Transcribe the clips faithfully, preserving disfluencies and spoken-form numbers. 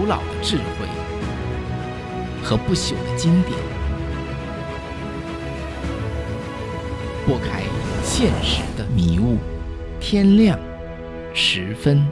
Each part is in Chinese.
老的智慧和不朽的经典，拨开现实的迷雾。天亮十分。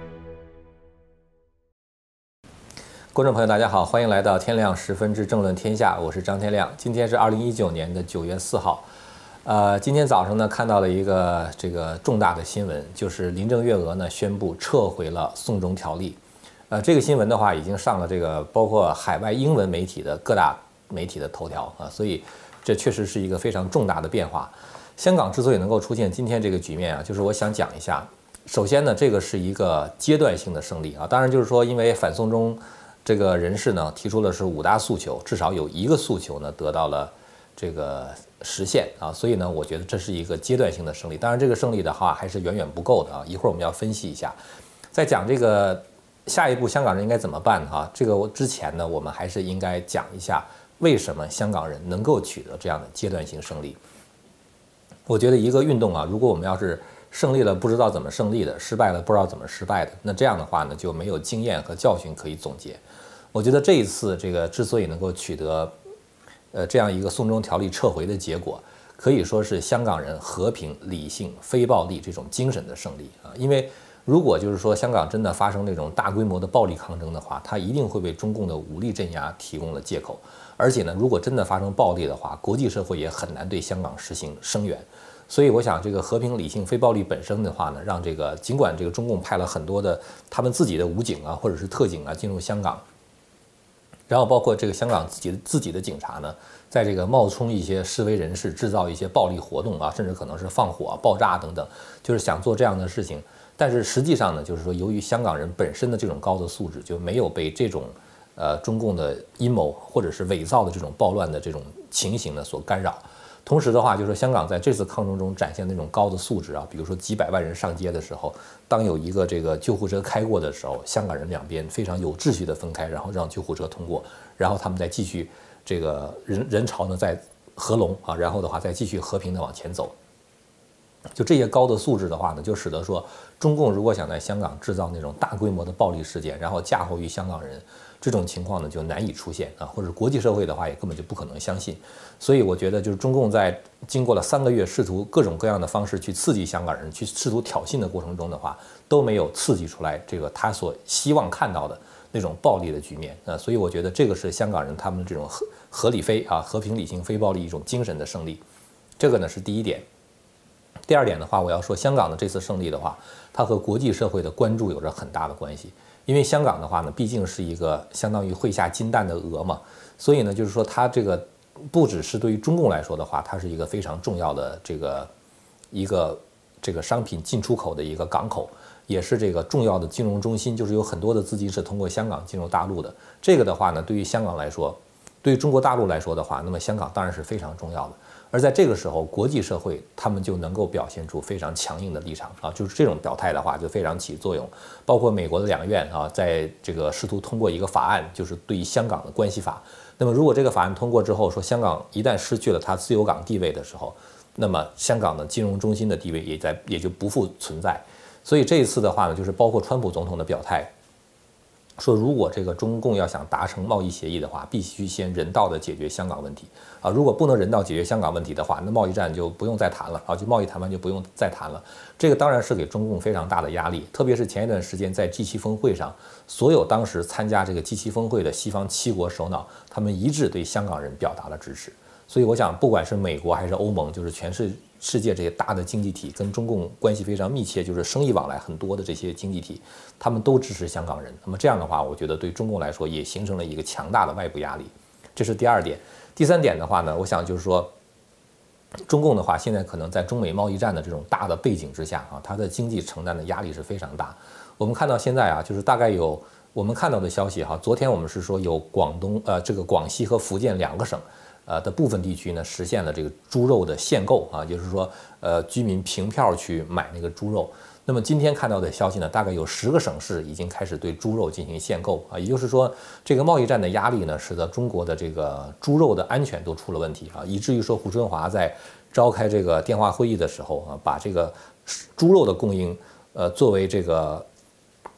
观众朋友，大家好，欢迎来到天亮十分之政论天下，我是张天亮。今天是二零一九年的九月四号，呃，今天早上呢看到了一个这个重大的新闻，就是林郑月娥呢宣布撤回了送中条例。呃，这个新闻的话已经上了这个包括海外英文媒体的各大媒体的头条啊，所以这确实是一个非常重大的变化。香港之所以能够出现今天这个局面啊，就是我想讲一下。首先呢，这个是一个阶段性的胜利啊，当然就是说，因为反送中这个人士呢提出的是五大诉求，至少有一个诉求呢得到了这个实现啊，所以呢，我觉得这是一个阶段性的胜利。当然，这个胜利的话还是远远不够的啊。一会儿我们要分析一下，在讲这个下一步香港人应该怎么办哈、啊，这个之前呢，我们还是应该讲一下为什么香港人能够取得这样的阶段性胜利。我觉得一个运动啊，如果我们要是胜利了不知道怎么胜利的，失败了不知道怎么失败的，那这样的话呢就没有经验和教训可以总结。我觉得这一次这个之所以能够取得，呃这样一个送中条例撤回的结果，可以说是香港人和平、理性、非暴力这种精神的胜利啊。因为如果就是说香港真的发生那种大规模的暴力抗争的话，它一定会为中共的武力镇压提供了借口。而且呢，如果真的发生暴力的话，国际社会也很难对香港实行声援。所以我想，这个和平、理性、非暴力本身的话呢，让这个尽管这个中共派了很多的他们自己的武警啊，或者是特警啊进入香港，然后包括这个香港自己的自己的警察呢，在这个冒充一些示威人士，制造一些暴力活动啊，甚至可能是放火、爆炸等等，就是想做这样的事情。但是实际上呢，就是说，由于香港人本身的这种高的素质，就没有被这种呃中共的阴谋或者是伪造的这种暴乱的这种情形呢所干扰。同时的话，就是香港在这次抗争中展现那种高的素质啊，比如说几百万人上街的时候，当有一个这个救护车开过的时候，香港人两边非常有秩序的分开，然后让救护车通过，然后他们再继续这个人人潮呢再合拢啊，然后的话再继续和平的往前走。就这些高的素质的话呢，就使得说中共如果想在香港制造那种大规模的暴力事件，然后嫁祸于香港人，这种情况呢就难以出现啊，或者国际社会的话也根本就不可能相信。所以我觉得就是中共在经过了三个月试图各种各样的方式去刺激香港人，去试图挑衅的过程中的话，都没有刺激出来这个他所希望看到的那种暴力的局面啊。所以我觉得这个是香港人他们这种合合理非啊和平理性非暴力一种精神的胜利，这个呢是第一点。第二点的话，我要说香港的这次胜利的话，它和国际社会的关注有着很大的关系。因为香港的话呢，毕竟是一个相当于会下金蛋的鹅嘛，所以呢，就是说它这个不只是对于中共来说的话，它是一个非常重要的这个一个这个商品进出口的一个港口，也是这个重要的金融中心，就是有很多的资金是通过香港进入大陆的。这个的话呢，对于香港来说，对于中国大陆来说的话，那么香港当然是非常重要的。而在这个时候，国际社会他们就能够表现出非常强硬的立场啊，就是这种表态的话就非常起作用。包括美国的两院啊，在这个试图通过一个法案，就是对于香港的关系法。那么如果这个法案通过之后，说香港一旦失去了它自由港地位的时候，那么香港的金融中心的地位也在也就不复存在。所以这一次的话呢，就是包括川普总统的表态。说如果这个中共要想达成贸易协议的话，必须先人道的解决香港问题啊！如果不能人道解决香港问题的话，那贸易战就不用再谈了啊！就贸易谈判就不用再谈了。这个当然是给中共非常大的压力，特别是前一段时间在 G 七 峰会上，所有当时参加这个 G 七 峰会的西方七国首脑，他们一致对香港人表达了支持。所以我想，不管是美国还是欧盟，就是全世世界这些大的经济体跟中共关系非常密切，就是生意往来很多的这些经济体，他们都支持香港人。那么这样的话，我觉得对中共来说也形成了一个强大的外部压力，这是第二点。第三点的话呢，我想就是说，中共的话现在可能在中美贸易战的这种大的背景之下啊，它的经济承担的压力是非常大。我们看到现在啊，就是大概有我们看到的消息哈，昨天我们是说有广东呃这个广西和福建两个省。呃的部分地区呢，实现了这个猪肉的限购啊，也就是说，呃，居民凭票去买那个猪肉。那么今天看到的消息呢，大概有十个省市已经开始对猪肉进行限购啊，也就是说，这个贸易战的压力呢，使得中国的这个猪肉的安全都出了问题啊，以至于说胡春华在召开这个电话会议的时候啊，把这个猪肉的供应，呃，作为这个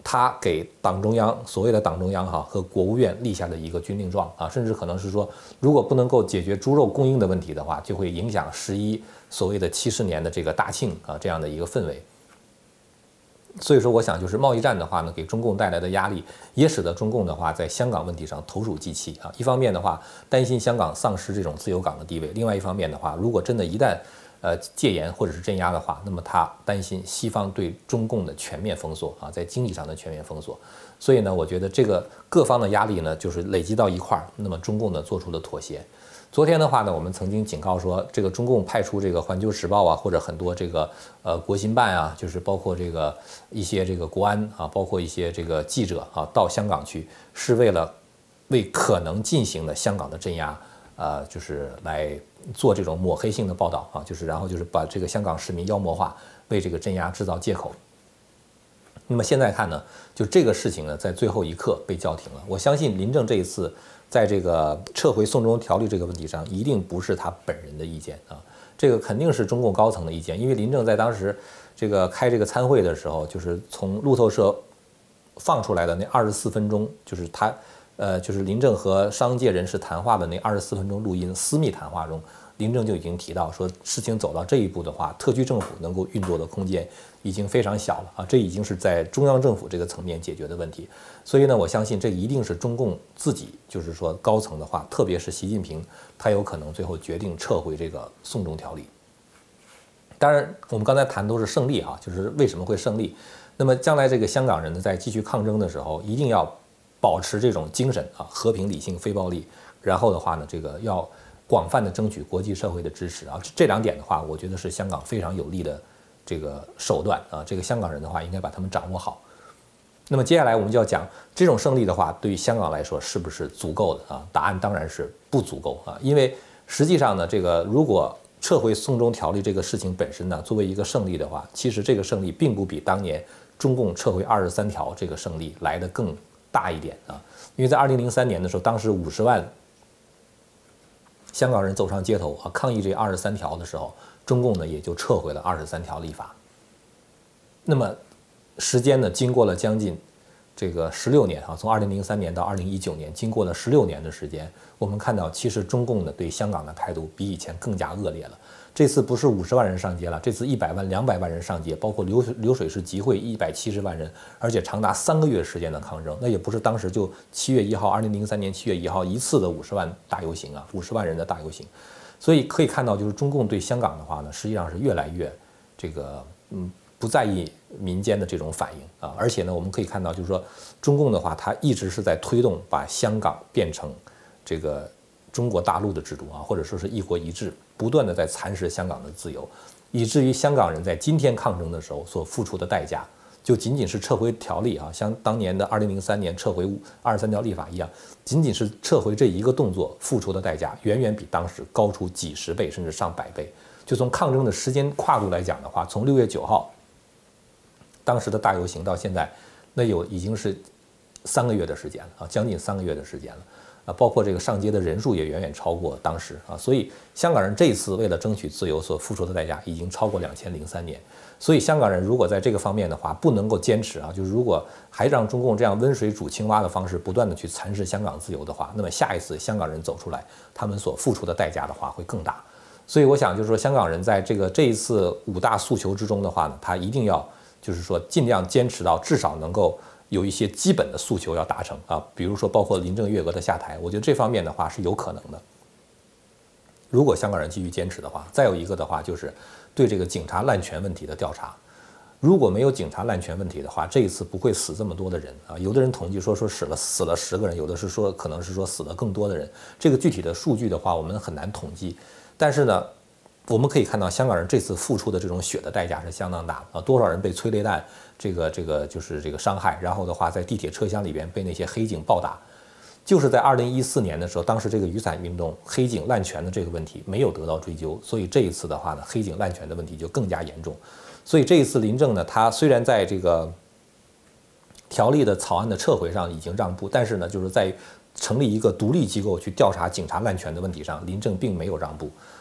他给党中央所谓的党中央哈和国务院立下的一个军令状啊，甚至可能是说，如果不能够解决猪肉供应的问题的话，就会影响十一所谓的七十年的这个大庆啊这样的一个氛围。所以说，我想就是贸易战的话呢，给中共带来的压力，也使得中共的话在香港问题上投鼠忌器啊。一方面的话，担心香港丧失这种自由港的地位；另外一方面的话，如果真的一旦呃，戒严或者是镇压的话，那么他担心西方对中共的全面封锁啊，在经济上的全面封锁。所以呢，我觉得这个各方的压力呢，就是累积到一块儿，那么中共呢做出了妥协。昨天的话呢，我们曾经警告说，这个中共派出这个《环球时报》啊，或者很多这个呃国新办啊，就是包括这个一些这个国安啊，包括一些这个记者啊，到香港去，是为了为可能进行的香港的镇压。呃，就是来做这种抹黑性的报道啊，就是然后就是把这个香港市民妖魔化，为这个镇压制造借口。那么现在看呢，就这个事情呢，在最后一刻被叫停了。我相信林郑这一次在这个撤回送中条例这个问题上，一定不是他本人的意见啊，这个肯定是中共高层的意见。因为林郑在当时这个开这个参会的时候，就是从路透社放出来的那二十四分钟，就是他。呃，就是林郑和商界人士谈话的那二十四分钟录音私密谈话中，林郑就已经提到说，事情走到这一步的话，特区政府能够运作的空间已经非常小了啊，这已经是在中央政府这个层面解决的问题。所以呢，我相信这一定是中共自己，就是说高层的话，特别是习近平，他有可能最后决定撤回这个送中条例。当然，我们刚才谈都是胜利啊，就是为什么会胜利？那么将来这个香港人呢，在继续抗争的时候，一定要保持这种精神啊，和平、理性、非暴力。然后的话呢，这个要广泛的争取国际社会的支持啊。这两点的话，我觉得是香港非常有利的这个手段啊。这个香港人的话，应该把他们掌握好。那么接下来我们就要讲这种胜利的话，对于香港来说是不是足够的啊？答案当然是不足够啊。因为实际上呢，这个如果撤回送中条例这个事情本身呢，作为一个胜利的话，其实这个胜利并不比当年中共撤回二十三条这个胜利来得更大一点啊。因为在二零零三年的时候，当时五十万香港人走上街头啊，抗议这二十三条的时候，中共呢也就撤回了二十三条立法。那么时间呢，经过了将近这个十六年啊，从二零零三年到二零一九年，经过了十六年的时间，我们看到其实中共呢对香港的态度比以前更加恶劣了。这次不是五十万人上街了，这次一百万、两百万人上街，包括流流水式集会一百七十万人，而且长达三个月时间的抗争。那也不是当时就七月一号，二零零三年七月一号一次的五十万大游行啊，五十万人的大游行。所以可以看到，就是中共对香港的话呢，实际上是越来越这个嗯不在意民间的这种反应啊。而且呢，我们可以看到，就是说中共的话，它一直是在推动把香港变成这个中国大陆的制度啊，或者说是一国一制。不断的在蚕食香港的自由，以至于香港人在今天抗争的时候所付出的代价，就仅仅是撤回条例啊，像当年的二零零三年撤回二十三条立法一样，仅仅是撤回这一个动作付出的代价，远远比当时高出几十倍甚至上百倍。就从抗争的时间跨度来讲的话，从六月九号当时的大游行到现在，那有已经是三个月的时间了啊，将近三个月的时间了。啊，包括这个上街的人数也远远超过当时啊，所以香港人这一次为了争取自由所付出的代价已经超过两千零三年。所以香港人如果在这个方面的话不能够坚持啊，就是如果还让中共这样温水煮青蛙的方式不断的去蚕食香港自由的话，那么下一次香港人走出来，他们所付出的代价的话会更大。所以我想就是说，香港人在这个这一次五大诉求之中的话呢，他一定要就是说尽量坚持到至少能够有一些基本的诉求要达成啊，比如说包括林郑月娥的下台，我觉得这方面的话是有可能的。如果香港人继续坚持的话，再有一个的话就是对这个警察滥权问题的调查。如果没有警察滥权问题的话，这一次不会死这么多的人啊。有的人统计说说死了死了十个人，有的是说可能是说死了更多的人。这个具体的数据的话，我们很难统计。但是呢，我们可以看到香港人这次付出的这种血的代价是相当大的啊！多少人被催泪弹这个这个就是这个伤害，然后的话在地铁车厢里边被那些黑警暴打，就是在二零一四年的时候，当时这个雨伞运动黑警滥权的这个问题没有得到追究，所以这一次的话呢，黑警滥权的问题就更加严重。所以这一次林郑呢，他虽然在这个条例的草案的撤回上已经让步，但是呢，就是在成立一个独立机构去调查警察滥权的问题上，林郑并没有让步。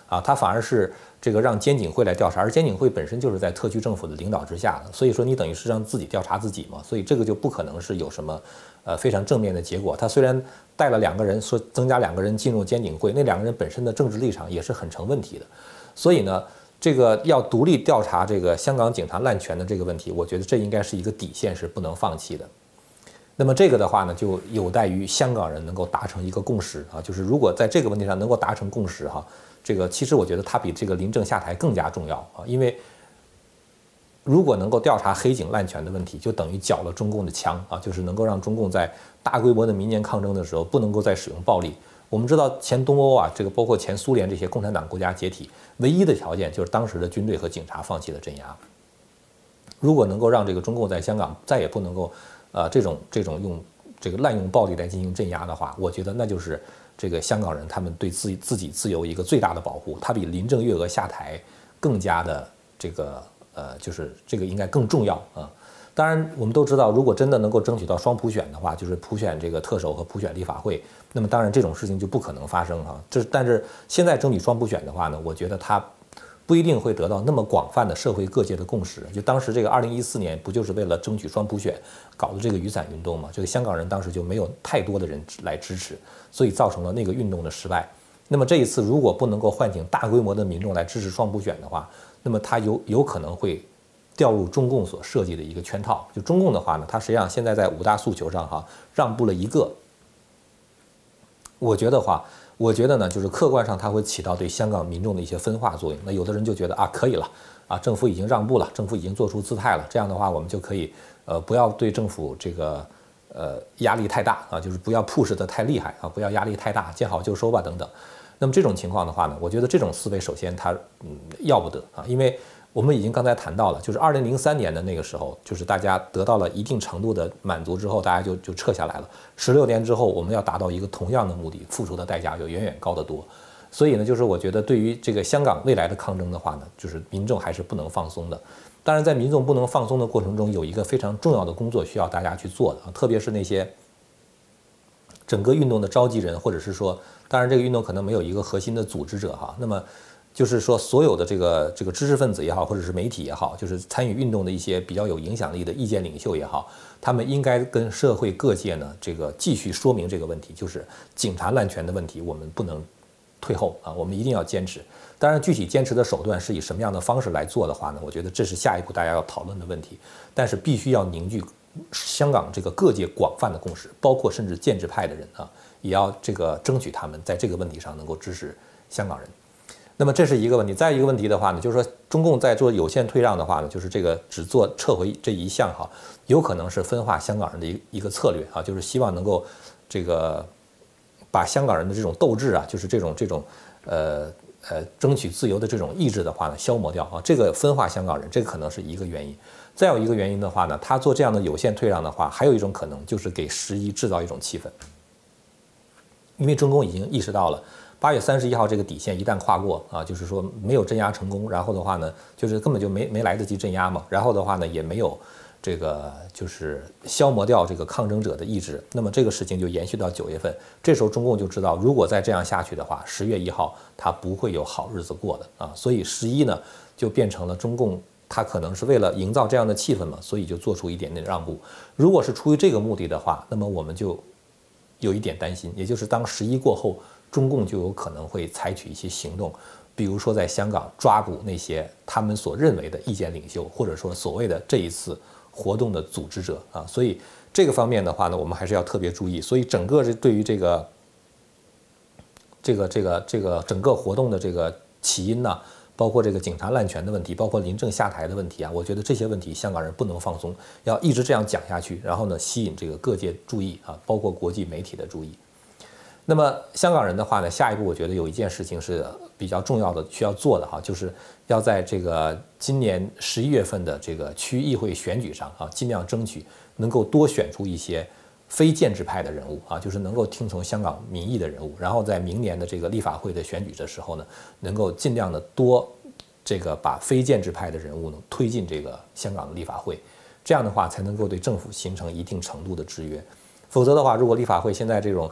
啊，他反而是这个让监警会来调查，而监警会本身就是在特区政府的领导之下的，所以说你等于是让自己调查自己嘛，所以这个就不可能是有什么呃非常正面的结果。他虽然带了两个人，说增加两个人进入监警会，那两个人本身的政治立场也是很成问题的，所以呢。这个要独立调查这个香港警察滥权的这个问题，我觉得这应该是一个底线，是不能放弃的。那么这个的话呢，就有待于香港人能够达成一个共识啊，就是如果在这个问题上能够达成共识哈，这个其实我觉得它比这个林郑下台更加重要啊，因为如果能够调查黑警滥权的问题，就等于缴了中共的枪啊，就是能够让中共在大规模的民间抗争的时候不能够再使用暴力。我们知道前东欧啊，这个包括前苏联这些共产党国家解体，唯一的条件就是当时的军队和警察放弃了镇压。如果能够让这个中共在香港再也不能够，呃，这种这种用这个滥用暴力来进行镇压的话，我觉得那就是这个香港人他们对自己自己自由一个最大的保护，它比林郑月娥下台更加的这个呃，就是这个应该更重要啊。当然，我们都知道，如果真的能够争取到双普选的话，就是普选这个特首和普选立法会，那么当然这种事情就不可能发生哈。这但是现在争取双普选的话呢，我觉得它不一定会得到那么广泛的社会各界的共识。就当时这个二零一四年不就是为了争取双普选搞的这个雨伞运动嘛？这个香港人当时就没有太多的人来支持，所以造成了那个运动的失败。那么这一次如果不能够唤醒大规模的民众来支持双普选的话，那么它有有可能会掉入中共所设计的一个圈套。就中共的话呢，它实际上现在在五大诉求上哈让步了一个。我觉得话，我觉得呢，就是客观上它会起到对香港民众的一些分化作用。那有的人就觉得啊，可以了啊，政府已经让步了，政府已经做出姿态了，这样的话我们就可以呃不要对政府这个呃压力太大啊，就是不要 push 得太厉害啊，不要压力太大，见好就收吧等等。那么这种情况的话呢，我觉得这种思维首先它嗯要不得啊，因为我们已经刚才谈到了，就是二零零三年的那个时候，就是大家得到了一定程度的满足之后，大家就就撤下来了。十六年之后，我们要达到一个同样的目的，付出的代价就远远高得多。所以呢，就是我觉得对于这个香港未来的抗争的话呢，就是民众还是不能放松的。当然，在民众不能放松的过程中，有一个非常重要的工作需要大家去做的啊，特别是那些整个运动的召集人，或者是说，当然这个运动可能没有一个核心的组织者哈，那么。就是说，所有的这个这个知识分子也好，或者是媒体也好，就是参与运动的一些比较有影响力的意见领袖也好，他们应该跟社会各界呢，这个继续说明这个问题，就是警察滥权的问题，我们不能退后啊，我们一定要坚持。当然，具体坚持的手段是以什么样的方式来做的话呢？我觉得这是下一步大家要讨论的问题。但是必须要凝聚香港这个各界广泛的共识，包括甚至建制派的人啊，也要这个争取他们在这个问题上能够支持香港人。那么这是一个问题，再一个问题的话呢，就是说中共在做有限退让的话呢，就是这个只做撤回这一项哈，有可能是分化香港人的一一个策略啊，就是希望能够这个把香港人的这种斗志啊，就是这种这种呃呃争取自由的这种意志的话呢，消磨掉啊，这个分化香港人，这个可能是一个原因。再有一个原因的话呢，他做这样的有限退让的话，还有一种可能就是给十一制造一种气氛，因为中共已经意识到了。八月三十一号这个底线一旦跨过啊，就是说没有镇压成功，然后的话呢，就是根本就没没来得及镇压嘛，然后的话呢，也没有这个就是消磨掉这个抗争者的意志，那么这个事情就延续到九月份，这时候中共就知道，如果再这样下去的话，十月一号他不会有好日子过的啊，所以十一呢就变成了中共他可能是为了营造这样的气氛嘛，所以就做出一点点让步。如果是出于这个目的的话，那么我们就有一点担心，也就是当十一过后。中共就有可能会采取一些行动，比如说在香港抓捕那些他们所认为的意见领袖，或者说所谓的这一次活动的组织者啊。所以这个方面的话呢，我们还是要特别注意。所以整个这对于这个这个这个这个整个活动的这个起因呢，包括这个警察滥权的问题，包括林郑下台的问题啊，我觉得这些问题香港人不能放松，要一直这样讲下去，然后呢吸引这个各界注意啊，包括国际媒体的注意。那么香港人的话呢，下一步我觉得有一件事情是比较重要的需要做的哈，就是要在这个今年十一月份的这个区议会选举上啊，尽量争取能够多选出一些非建制派的人物啊，就是能够听从香港民意的人物，然后在明年的这个立法会的选举的时候呢，能够尽量的多这个把非建制派的人物呢推进这个香港的立法会，这样的话才能够对政府形成一定程度的制约。否则的话，如果立法会现在这种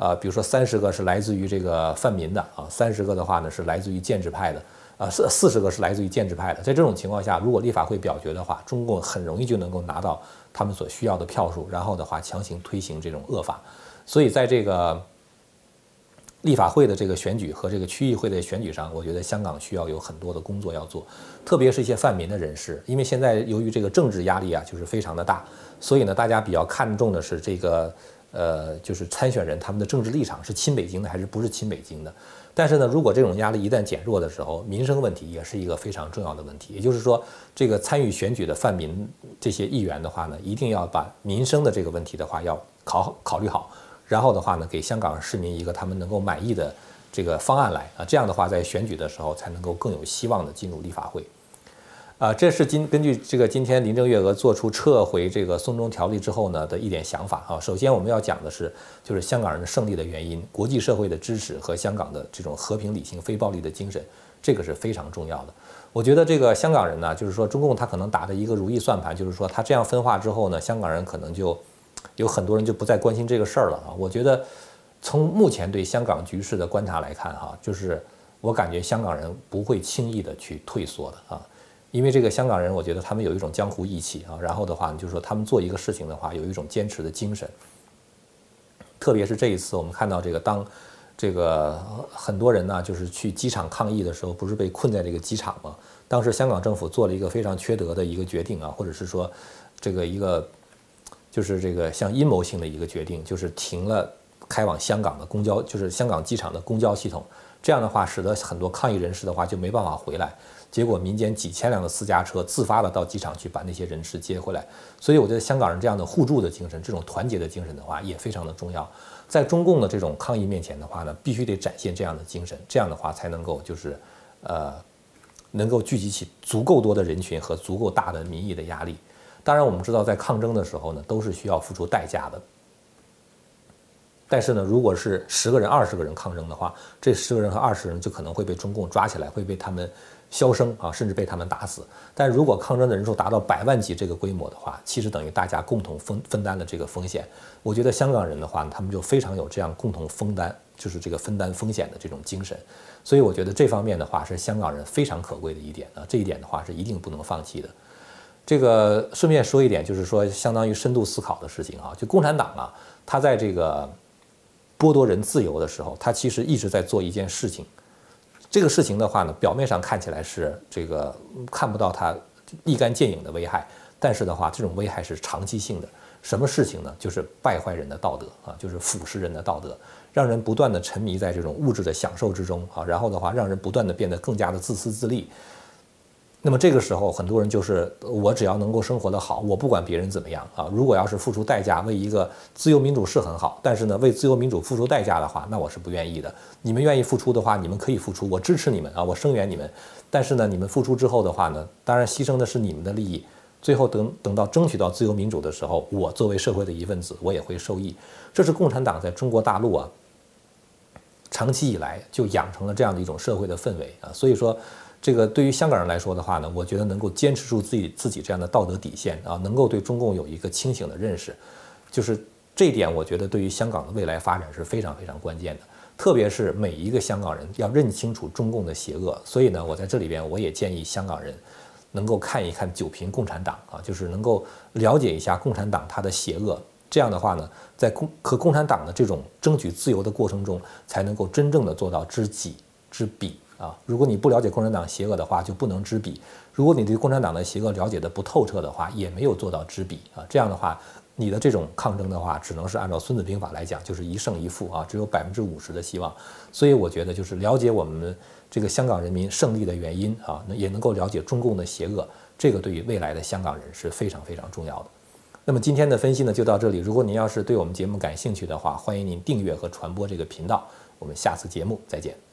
呃，比如说三十个是来自于这个泛民的啊，三十个的话呢是来自于建制派的，啊，四四十个是来自于建制派的。在这种情况下，如果立法会表决的话，中共很容易就能够拿到他们所需要的票数，然后的话强行推行这种恶法。所以在这个立法会的这个选举和这个区议会的选举上，我觉得香港需要有很多的工作要做，特别是一些泛民的人士，因为现在由于这个政治压力啊，就是非常的大，所以呢，大家比较看重的是这个呃，就是参选人他们的政治立场是亲北京的还是不是亲北京的。但是呢，如果这种压力一旦减弱的时候，民生问题也是一个非常重要的问题。也就是说，这个参与选举的泛民这些议员的话呢，一定要把民生的这个问题的话要考考虑好。然后的话呢，给香港市民一个他们能够满意的这个方案来啊，这样的话在选举的时候才能够更有希望的进入立法会。啊，这是今根据这个今天林郑月娥做出撤回这个送中条例之后呢的一点想法啊。首先我们要讲的是，就是香港人的胜利的原因，国际社会的支持和香港的这种和平、理性、非暴力的精神，这个是非常重要的。我觉得这个香港人呢，就是说中共他可能打的一个如意算盘，就是说他这样分化之后呢，香港人可能就有很多人就不再关心这个事儿了啊。我觉得从目前对香港局势的观察来看哈，就是我感觉香港人不会轻易的去退缩的啊。因为这个香港人，我觉得他们有一种江湖义气啊，然后的话，就是说他们做一个事情的话，有一种坚持的精神。特别是这一次，我们看到这个当这个很多人呢，就是去机场抗议的时候，不是被困在这个机场吗？当时香港政府做了一个非常缺德的一个决定啊，或者是说这个一个就是这个像阴谋性的一个决定，就是停了开往香港的公交，就是香港机场的公交系统。这样的话，使得很多抗议人士的话就没办法回来。结果民间几千辆的私家车自发的到机场去把那些人士接回来，所以我觉得香港人这样的互助的精神，这种团结的精神的话也非常的重要。在中共的这种抗议面前的话呢，必须得展现这样的精神，这样的话才能够就是呃能够聚集起足够多的人群和足够大的民意的压力。当然我们知道在抗争的时候呢，都是需要付出代价的。但是呢，如果是十个人、二十个人抗争的话，这十个人和二十人就可能会被中共抓起来，会被他们销声啊，甚至被他们打死。但如果抗争的人数达到百万级这个规模的话，其实等于大家共同分分担了这个风险。我觉得香港人的话，他们就非常有这样共同分担，就是这个分担风险的这种精神。所以我觉得这方面的话是香港人非常可贵的一点啊，这一点的话是一定不能放弃的。这个顺便说一点，就是说相当于深度思考的事情啊，就共产党啊，他在这个剥夺人自由的时候，他其实一直在做一件事情。这个事情的话呢，表面上看起来是这个看不到它立竿见影的危害，但是的话，这种危害是长期性的。什么事情呢？就是败坏人的道德啊，就是腐蚀人的道德，让人不断的沉迷在这种物质的享受之中啊，然后的话，让人不断的变得更加的自私自利。那么这个时候，很多人就是我只要能够生活得好，我不管别人怎么样啊。如果要是付出代价，为一个自由民主是很好，但是呢，为自由民主付出代价的话，那我是不愿意的。你们愿意付出的话，你们可以付出，我支持你们啊，我声援你们。但是呢，你们付出之后的话呢，当然牺牲的是你们的利益。最后等等到争取到自由民主的时候，我作为社会的一份子，我也会受益。这是共产党在中国大陆啊，长期以来就养成了这样的一种社会的氛围啊，所以说。这个对于香港人来说的话呢，我觉得能够坚持住自己自己这样的道德底线啊，能够对中共有一个清醒的认识，就是这一点，我觉得对于香港的未来发展是非常非常关键的。特别是每一个香港人要认清楚中共的邪恶，所以呢，我在这里边我也建议香港人能够看一看九评共产党啊，就是能够了解一下共产党它的邪恶。这样的话呢，在共和共产党的这种争取自由的过程中，才能够真正的做到知己知彼。啊，如果你不了解共产党邪恶的话，就不能知彼；如果你对共产党的邪恶了解的不透彻的话，也没有做到知彼啊。这样的话，你的这种抗争的话，只能是按照《孙子兵法》来讲，就是一胜一负啊，只有百分之五十的希望。所以我觉得，就是了解我们这个香港人民胜利的原因啊，也能够了解中共的邪恶，这个对于未来的香港人是非常非常重要的。那么今天的分析呢，就到这里。如果您要是对我们节目感兴趣的话，欢迎您订阅和传播这个频道。我们下次节目再见。